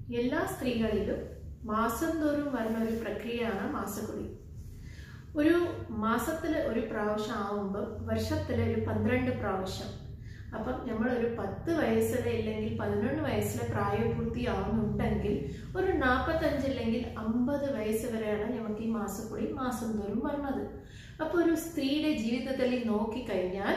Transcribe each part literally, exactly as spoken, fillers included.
എല്ലാ സ്ത്രീകളിലും മാസം തോറും വരുന്ന ഒരു പ്രക്രിയയാണ് മാസക്കുടി. ഒരു മാസത്തിൽ ഒരു പ്രാവശ്യം ആവുമ്പോൾ വർഷത്തിൽ ഒരു പന്ത്രണ്ട് പ്രാവശ്യം. അപ്പം നമ്മൾ ഒരു പത്ത് വയസ്സിലെ ഇല്ലെങ്കിൽ പതിനൊന്ന് വയസ്സിലെ പ്രായപൂർത്തിയാവുന്നുണ്ടെങ്കിൽ ഒരു നാൽപ്പത്തഞ്ച് അല്ലെങ്കിൽ അമ്പത് വയസ്സ് വരെയാണ് നമുക്ക് ഈ മാസക്കുടി മാസം തോറും വരുന്നത്. അപ്പോൾ ഒരു സ്ത്രീയുടെ ജീവിതത്തിൽ നോക്കിക്കഴിഞ്ഞാൽ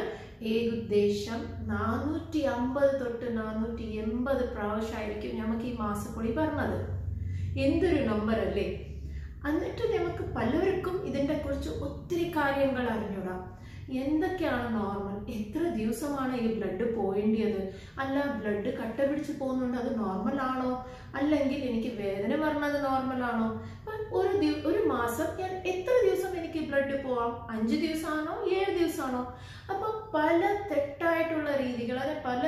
ഏകദേശം നാനൂറ്റി അമ്പത് തൊട്ട് നാനൂറ്റി എൺപത് പ്രാവശ്യമായിരിക്കും നമുക്ക് ഈ മാസക്കുടി വരുന്നത്. എന്തൊരു നമ്പർ അല്ലേ! എന്നിട്ട് നമുക്ക് പലർക്കും ഇതിനെ കുറിച്ച് ഒത്തിരി കാര്യങ്ങൾ അറിഞ്ഞൂടാ. എന്തൊക്കെയാണ് നോർമൽ, എത്ര ദിവസമാണ് ഈ ബ്ലഡ് പോയേണ്ടത്, അല്ല ബ്ലഡ് കട്ട പിടിച്ച് പോകുന്നുണ്ട് അത് നോർമൽ ആണോ, അല്ലെങ്കിൽ എനിക്ക് വേദന വരുന്നത് നോർമൽ ആണോ, ഒരു ഒരു മാസം ഞാൻ എത്ര ദിവസം എനിക്ക് ബ്ലഡ് പോവാം, അഞ്ച് ദിവസമാണോ ഏഴ് ദിവസമാണോ? അപ്പം പല തെറ്റായിട്ടുള്ള രീതികൾ, അതായത് പല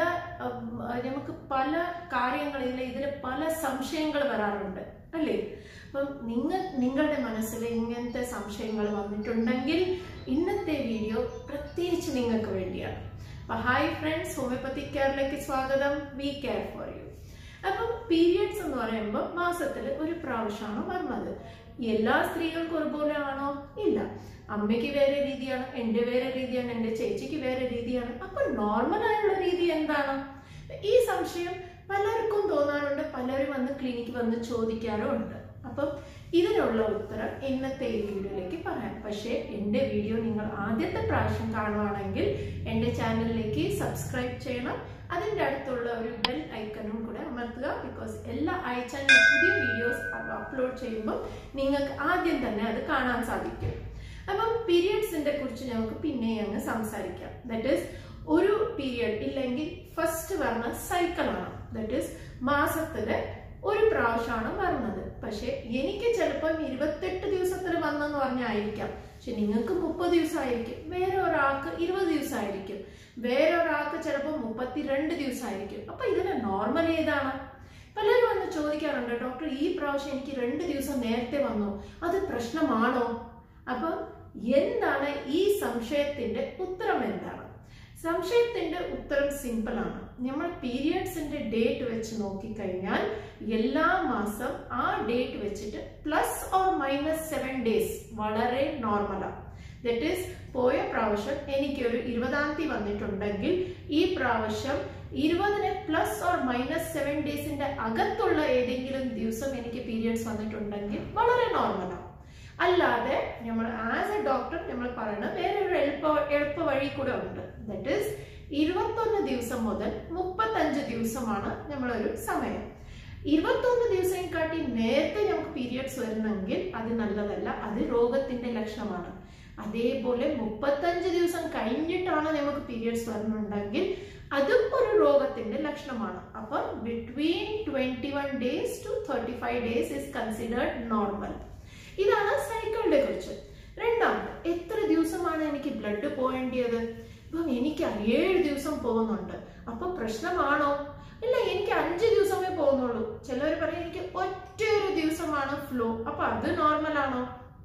നമുക്ക് പല കാര്യങ്ങളിൽ ഇതിൽ പല സംശയങ്ങൾ വരാറുണ്ട് അല്ലേ? അപ്പം നിങ്ങൾ നിങ്ങളുടെ മനസ്സിൽ ഇങ്ങനത്തെ സംശയങ്ങൾ വന്നിട്ടുണ്ടെങ്കിൽ ഇന്നത്തെ വീഡിയോ പ്രത്യേകിച്ച് നിങ്ങൾക്ക് വേണ്ടിയാണ്. അപ്പൊ ഹായ് ഫ്രണ്ട്സ്, ഹോമിയോപ്പതി കെയറിലേക്ക് സ്വാഗതം. We care for you. അപ്പം പീരിയഡ്സ് എന്ന് പറയുമ്പോൾ മാസത്തിൽ ഒരു പ്രാവശ്യമാണ് വരുന്നത്. എല്ലാ സ്ത്രീകൾക്കും ഒരുപോലെ ആണോ? ഇല്ല. അമ്മയ്ക്ക് വേറെ രീതിയാണ്, എൻ്റെ വേറെ രീതിയാണ്, എൻ്റെ ചേച്ചിക്ക് വേറെ രീതിയാണ്. അപ്പൊ നോർമൽ ആയുള്ള രീതി എന്താണ്? ഈ സംശയം പലർക്കും തോന്നാറുണ്ട്. പലരും വന്ന് ക്ലിനിക്ക് വന്ന് ചോദിക്കാറും ഉണ്ട്. അപ്പം ഇതിനുള്ള ഉത്തരം ഇന്നത്തെ ഈ വീഡിയോയിലേക്ക് പറയാം. പക്ഷേ എൻ്റെ വീഡിയോ നിങ്ങൾ ആദ്യത്തെ പ്രാവശ്യം കാണുവാണെങ്കിൽ എൻ്റെ ചാനലിലേക്ക് സബ്സ്ക്രൈബ് ചെയ്യണം. അതിൻ്റെ അടുത്തുള്ള ഒരു ബെൽ ഐക്കണും കൂടെ അമർത്തുക. ബിക്കോസ് എല്ലാ ആഴ്ചയിലും പുതിയ വീഡിയോസ് അപ്ലോഡ് ചെയ്യുമ്പോൾ നിങ്ങൾക്ക് ആദ്യം തന്നെ അത് കാണാൻ സാധിക്കും. അപ്പം പീരിയഡ്സിനെ കുറിച്ച് നമുക്ക് പിന്നെ അങ്ങ് സംസാരിക്കാം. ദാറ്റ് ഈസ് ഒരു പീരിയഡ് ഇല്ലെങ്കിൽ ഫസ്റ്റ് വരുന്ന സൈക്കിളാണ്. ദാറ്റ് ഈസ് മാസത്തില് ഒരു പ്രാവശ്യമാണ് വരുന്നത്. പക്ഷെ എനിക്ക് ചിലപ്പം ഇരുപത്തെട്ട് ദിവസത്തിൽ വന്നെന്ന് പറഞ്ഞായിരിക്കാം. പക്ഷെ നിങ്ങൾക്ക് മുപ്പത് ദിവസമായിരിക്കും, വേറെ ഒരാൾക്ക് ഇരുപത് ദിവസമായിരിക്കും, വേറെ ഒരാൾക്ക് ചിലപ്പോൾ മുപ്പത്തിരണ്ട് ദിവസമായിരിക്കും. അപ്പൊ ഇതിന് നോർമൽ ഏതാണ്? പലരും വന്ന് ചോദിക്കാറുണ്ട്, ഡോക്ടർ ഈ പ്രാവശ്യം എനിക്ക് രണ്ട് ദിവസം നേരത്തെ വന്നു, അത് പ്രശ്നമാണോ? അപ്പം എന്താണ് ഈ സംശയത്തിന്റെ ഉത്തരം? എന്താണ് സംശയത്തിന്റെ ഉത്തരം? സിമ്പിൾ ആണ്. നമ്മൾ പീരിയഡ്സിന്റെ ഡേറ്റ് വെച്ച് നോക്കിക്കഴിഞ്ഞാൽ എല്ലാ മാസം ആ ഡേറ്റ് വെച്ചിട്ട് plus or minus seven days വളരെ നോർമലാണ്. ദറ്റ് ഈസ് പോയ പ്രാവശ്യം എനിക്ക് ഒരു ഇരുപതാം തീയതി വന്നിട്ടുണ്ടെങ്കിൽ ഈ പ്രാവശ്യം ഇരുപതിന് പ്ലസ് ഓർ മൈനസ് സെവൻ ഡേയ്സിന്റെ അകത്തുള്ള ഏതെങ്കിലും ദിവസം എനിക്ക് പീരിയഡ്സ് വന്നിട്ടുണ്ടെങ്കിൽ വളരെ നോർമലാണ്. അല്ലാതെ നമ്മൾ ആസ് എ ഡോക്ടർ നമ്മൾ പറയുന്ന വേറൊരു എളുപ്പ എളുപ്പ വഴി കൂടെ ഉണ്ട്. ദറ്റ് ഈസ് ഇരുപത്തൊന്ന് ദിവസം മുതൽ മുപ്പത്തഞ്ച് ദിവസമാണ് നമ്മളൊരു സമയം. ഇരുപത്തൊന്ന് ദിവസം കാട്ടി നേരത്തെ നമുക്ക് പീരിയഡ്സ് വരുന്നെങ്കിൽ അത് നല്ലതല്ല, അത് രോഗത്തിന്റെ ലക്ഷണമാണ്. അതേപോലെ മുപ്പത്തഞ്ച് ദിവസം കഴിഞ്ഞിട്ടാണ് നമുക്ക് പീരിയഡ്സ് വരുന്നുണ്ടെങ്കിൽ അതും ഒരു രോഗത്തിന്റെ ലക്ഷണമാണ്. അപ്പം between twenty one days to thirty five days is considered normal. ഇതാണ് സൈക്കിളിനെ കുറിച്ച്. രണ്ടാമത്, എത്ര ദിവസമാണ് എനിക്ക് ബ്ലഡ് പോകേണ്ടത്? ഇപ്പം എനിക്ക് ഏഴ് ദിവസം പോകുന്നുണ്ട്, അപ്പൊ പ്രശ്നമാണോ? ഇല്ല, എനിക്ക് അഞ്ച് ദിവസമേ പോകുന്നുള്ളൂ. ചിലർ പറയും എനിക്ക് ഒറ്റ ഒരു ദിവസമാണ് ഫ്ലോ, അപ്പൊ അത് നോർമൽ ആണോ?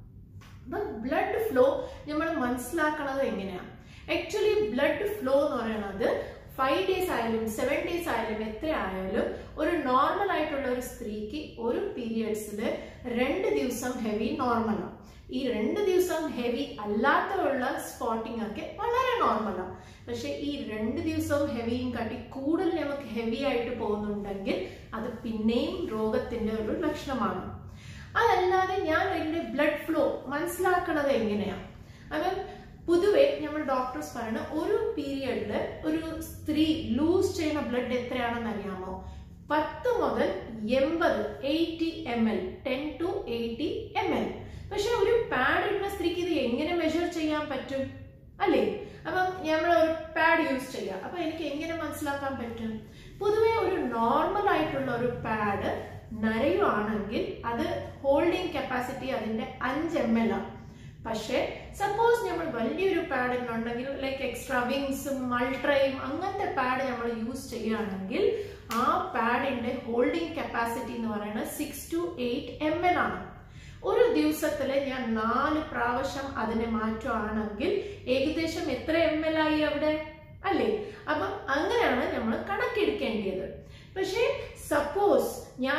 ബ്ലഡ് ഫ്ലോ നമ്മൾ മനസ്സിലാക്കണത് എങ്ങനെയാണ്? ആക്ച്വലി ബ്ലഡ് ഫ്ലോ എന്ന് പറയുന്നത് ഫൈവ് ഡേയ്സ് ആയാലും സെവൻ ഡേയ്സ് ആയാലും എത്ര ആയാലും ഒരു നോർമൽ ആയിട്ടുള്ള ഒരു സ്ത്രീക്ക് ഒരു പീരിയഡ്സില് രണ്ട് ദിവസം ഹെവി നോർമലാണ്. ഈ രണ്ട് ദിവസം ഹെവി അല്ലാത്തുള്ള സ്പോട്ടിംഗ് ഒക്കെ വളരെ നോർമലാണ്. പക്ഷെ ഈ രണ്ട് ദിവസവും ഹെവിയും കാട്ടി കൂടുതൽ നമുക്ക് ഹെവി ആയിട്ട് പോകുന്നുണ്ടെങ്കിൽ അത് പിന്നെയും രോഗത്തിന്റെ ഒരു ലക്ഷണമാണ്. അതല്ലാതെ ഞാൻ എന്റെ ബ്ലഡ് ഫ്ലോ മനസ്സിലാക്കണത് എങ്ങനെയാണ്? അപ്പം പൊതുവെ നമ്മൾ ഡോക്ടേഴ്സ് പറയുന്ന ഒരു പീരിയഡില് ഒരു സ്ത്രീ ലൂസ് ചെയ്യുന്ന ബ്ലഡ് എത്രയാണെന്ന് അറിയാമോ? പത്ത് മുതൽ എൺപത് eighty M L ten to eighty M L. പക്ഷെ ഒരു പാഡ് ഇടുന്ന സ്ത്രീക്ക് ഇത് എങ്ങനെ മെഷർ ചെയ്യാൻ പറ്റും അല്ലേ? അപ്പം നമ്മൾ ഒരു പാഡ് യൂസ് ചെയ്യാം. അപ്പൊ എനിക്ക് എങ്ങനെ മനസ്സിലാക്കാൻ പറ്റും? പൊതുവെ ഒരു നോർമൽ ആയിട്ടുള്ള ഒരു പാഡ് നരയുവാണെങ്കിൽ അത് ഹോൾഡിംഗ് കപ്പാസിറ്റി അതിന്റെ അഞ്ച് എം എൽ ആണ്. പക്ഷെ സപ്പോസ് നമ്മൾ വലിയൊരു പാഡ് ഉണ്ടെങ്കിൽ ലൈക്ക് എക്സ്ട്രാ വിങ്സും അൾട്രയും അങ്ങനത്തെ പാഡ് നമ്മൾ യൂസ് ചെയ്യുകയാണെങ്കിൽ ആ പാഡിന്റെ ഹോൾഡിംഗ് കപ്പാസിറ്റി എന്ന് പറയുന്നത് six to eight M L ആണ്. ഒരു ദിവസത്തില് ഞാൻ നാല് പ്രാവശ്യം അതിനെ മാറ്റുകയാണെങ്കിൽ ഏകദേശം എത്ര എം എൽ ആയി അവിടെ അല്ലേ? അപ്പം അങ്ങനെയാണ് നമ്മൾ കണക്കെടുക്കേണ്ടത്. പക്ഷേ സപ്പോസ് ഞാൻ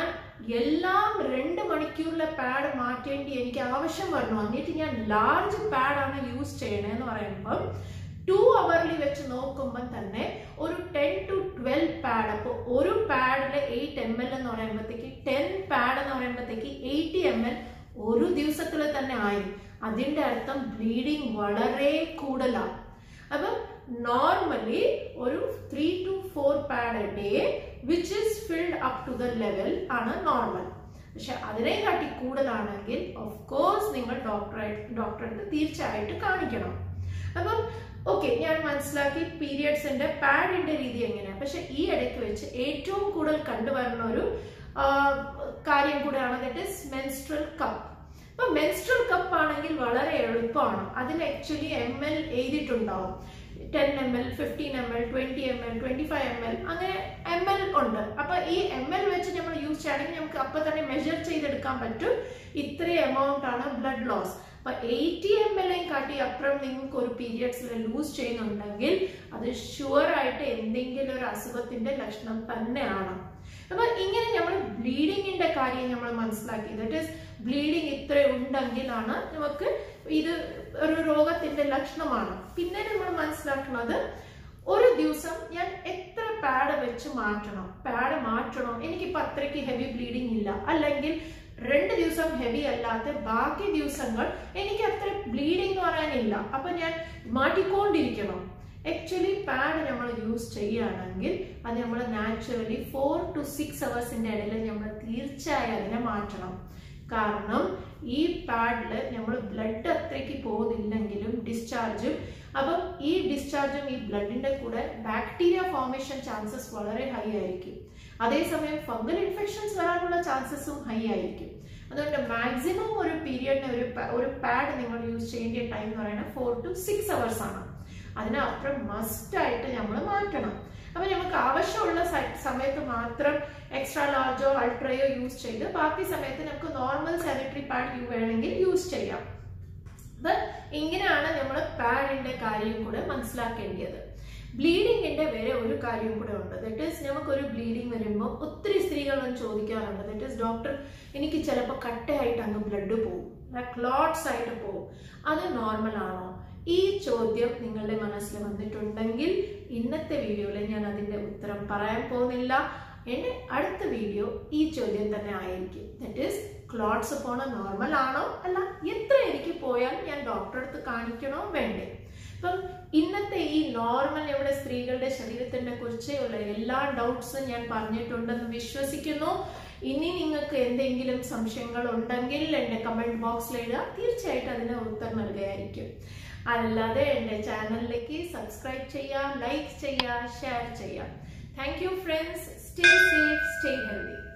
എല്ലാം രണ്ട് മണിക്കൂറിലെ പാഡ് മാറ്റേണ്ടി എനിക്ക് ആവശ്യം വരണം, എന്നിട്ട് ഞാൻ ലാർജ് പാഡാണ് യൂസ് ചെയ്യണേന്ന് പറയുമ്പോൾ ടു അവറിൽ വെച്ച് നോക്കുമ്പോൾ തന്നെ ഒരു ടെൻ ടു ട്വൽവ് പാഡ്, അപ്പോൾ ഒരു പാഡില് എയ്റ്റ് എം എൽ എന്ന് പറയുമ്പോഴത്തേക്ക് ടെൻ പാഡ് എന്ന് പറയുമ്പോഴത്തേക്ക് എയ്റ്റി എം എൽ ഒരു ദിവസത്തിൽ തന്നെ ആയി. അതിൻ്റെ അർത്ഥം ബ്ലീഡിങ് വളരെ കൂടുതലാണ്. അപ്പം നോർമലി ഒരു three to four pad a day which is filled up to the level ആണ് നോർമൽ. പക്ഷെ അതിനെക്കാട്ടി കൂടുതലാണെങ്കിൽ ഓഫ് കോഴ്സ് നിങ്ങൾ ഡോക്ടറെ ഡോക്ടറെ അടുത്ത് തീർച്ചയായിട്ടും കാണിക്കണം. അപ്പം ഓക്കെ, ഞാൻ മനസ്സിലാക്കി പീരിയഡ്സിന്റെ പാഡിന്റെ രീതി എങ്ങനെയാണ്. പക്ഷെ ഈ ഇടയ്ക്ക് വെച്ച് ഏറ്റവും കൂടുതൽ കണ്ടുവരുന്ന ഒരു കാര്യം കൂടെയാണ്, ദാറ്റ് ഈസ് മെൻസ്ട്രൽ കപ്പ്. ഇപ്പൊ മെൻസ്ട്രൽ കപ്പ് ആണെങ്കിൽ വളരെ എളുപ്പമാണ്. അതിൽ ആക്ച്വലി എം എൽ എഴുതിയിട്ടുണ്ടാവും, ten M L, fifteen M L, twenty M L, twenty five M L, അങ്ങനെ എം എൽ ഉണ്ട്. അപ്പൊ ഈ എം എൽ വെച്ച് നമ്മൾ യൂസ് ചെയ്യണമെങ്കിൽ നമുക്ക് അപ്പൊ തന്നെ മെഷർ ചെയ്തെടുക്കാൻ പറ്റും ഇത്രയും എമൗണ്ട് ആണ് ബ്ലഡ് ലോസ്. അപ്പൊ എയ്റ്റി എം എൽ കാട്ടി അപ്പുറം നിങ്ങൾക്ക് ഒരു പീരിയഡ്സിൽ ലൂസ് ചെയ്യുന്നുണ്ടെങ്കിൽ അത് ഷുവർ ആയിട്ട് എന്തെങ്കിലും ഒരു അസുഖത്തിന്റെ ലക്ഷണം തന്നെയാണ്. അപ്പൊ ഇങ്ങനെ നമ്മൾ ബ്ലീഡിങ്ങിന്റെ കാര്യം നമ്മൾ മനസ്സിലാക്കി, ദാറ്റ് ഈസ് ബ്ലീഡിങ് ഇത്ര ഉണ്ടെങ്കിലാണ് നമുക്ക് ഇത് ഒരു രോഗത്തിന്റെ ലക്ഷണമാണ്. പിന്നെ നമ്മൾ മനസ്സിലാക്കുന്നത് ഒരു ദിവസം ഞാൻ എത്ര പാഡ് വെച്ച് മാറ്റണം, പാഡ് മാറ്റണം, എനിക്കിപ്പോ അത്രയ്ക്ക് ഹെവി ബ്ലീഡിങ് ഇല്ല, അല്ലെങ്കിൽ രണ്ട് ദിവസം ഹെവി അല്ലാത്ത ബാക്കി ദിവസങ്ങൾ എനിക്ക് അത്ര ബ്ലീഡിങ് എന്ന് പറയാനില്ല, അപ്പൊ ഞാൻ മാറ്റിക്കൊണ്ടിരിക്കണം. ആക്ച്വലി പാഡ് നമ്മൾ യൂസ് ചെയ്യുകയാണെങ്കിൽ അത് നമ്മൾ നാച്ചുറലി ഫോർ ടു സിക്സ് അവേഴ്സിന്റെ ഇടയിൽ നമ്മൾ തീർച്ചയായും അതിനെ മാറ്റണം. കാരണം ഈ പാഡില് നമ്മൾ ബ്ലഡ് അത്രയ്ക്ക് പോകുന്നില്ലെങ്കിലും ഡിസ്ചാർജും, അപ്പം ഈ ഡിസ്ചാർജും ഈ ബ്ലഡിന്റെ കൂടെ ബാക്ടീരിയ ഫോർമേഷൻ ചാൻസസ് വളരെ ഹൈ ആയിരിക്കും. അതേസമയം ഫംഗൽ ഇൻഫെക്ഷൻസ് വരാനുള്ള ചാൻസസും ഹൈ ആയിരിക്കും. അതുകൊണ്ട് മാക്സിമം ഒരു പീരിയഡിന് ഒരു ഒരു പാഡ് നിങ്ങൾ യൂസ് ചെയ്യേണ്ട ടൈം എന്ന് പറയുന്നത് ഫോർ ടു സിക്സ് അവേഴ്സ് ആണ്. അതിനപ്പുറം മസ്റ്റ് ആയിട്ട് നമ്മൾ മാറ്റണം. അപ്പൊ നമുക്ക് ആവശ്യമുള്ള സമയത്ത് മാത്രം എക്സ്ട്രാ ലാർജോ അൾട്രയോ യൂസ് ചെയ്ത് ബാക്കി സമയത്ത് നമുക്ക് നോർമൽ സാനിറ്ററി പാഡ് വേണമെങ്കിൽ യൂസ് ചെയ്യാം. അപ്പൊ ഇങ്ങനെയാണ് നമ്മൾ പാഡിന്റെ കാര്യം കൂടെ മനസ്സിലാക്കേണ്ടത്. ബ്ലീഡിങ്ങിന്റെ വേറെ ഒരു കാര്യം കൂടെ ഉണ്ട്, ദാറ്റ് ഈസ് നമുക്കൊരു ബ്ലീഡിങ് വരുമ്പോൾ ഒത്തിരി സ്ത്രീകൾ ചോദിക്കാറുണ്ട്, ദാറ്റ് ഈസ് ഡോക്ടർ എനിക്ക് ചിലപ്പോൾ കട്ടയായിട്ട് അങ്ങ് ബ്ലഡ് പോകും, ക്ലോട്ട്സ് ആയിട്ട് പോകും, അത് നോർമൽ ആണോ? ഈ ചോദ്യം നിങ്ങളുടെ മനസ്സിൽ വന്നിട്ടുണ്ടെങ്കിൽ ഇന്നത്തെ വീഡിയോയിൽ ഞാൻ അതിന്റെ ഉത്തരം പറയാൻ പോകുന്നില്ല. എന്റെ അടുത്ത വീഡിയോ ഈ ചോദ്യം തന്നെ ആയിരിക്കും, ദാറ്റ് ഈസ് ക്ലോട്ട്സ് പോണ നോർമൽ ആണോ അല്ല, എത്ര എനിക്ക് പോയാൽ ഞാൻ ഡോക്ടറെ അടുത്ത് കാണിക്കണോ വേണ്ടേ? അപ്പം ഇന്നത്തെ ഈ നോർമൽ ഇവിടെ സ്ത്രീകളുടെ ശരീരത്തിനെ കുറിച്ച് ഉള്ള എല്ലാ ഡൗട്ട്സും ഞാൻ പറഞ്ഞിട്ടുണ്ടെന്ന് വിശ്വസിക്കുന്നു. ഇനി നിങ്ങൾക്ക് എന്തെങ്കിലും സംശയങ്ങൾ ഉണ്ടെങ്കിൽ എൻ്റെ കമന്റ് ബോക്സിൽ എഴുതുക, തീർച്ചയായിട്ടും അതിന് ഉത്തരം നൽകുകയായിരിക്കും. അല്ലാതെ എൻ്റെ ചാനലിലേക്ക് സബ്സ്ക്രൈബ് ചെയ്യുക, ലൈക്ക് ചെയ്യുക, ഷെയർ ചെയ്യുക. Thank you friends. Stay safe, stay healthy.